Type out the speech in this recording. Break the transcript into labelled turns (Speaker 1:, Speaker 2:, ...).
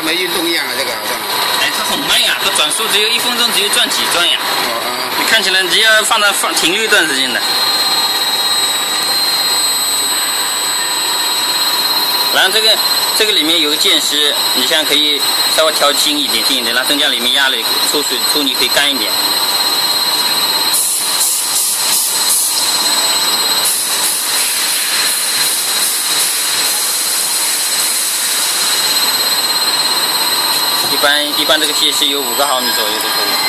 Speaker 1: 没运动一样啊，这个好像。
Speaker 2: 哎，它很慢呀，它转速只有1分钟，只有转几转呀。
Speaker 1: 哦
Speaker 2: 你看起来只要停留一段时间的。然后这个里面有个键时，你现在可以稍微调轻一点，然后增加里面压力，出泥可以干一点。一般这个键是有5个毫米左右就可以。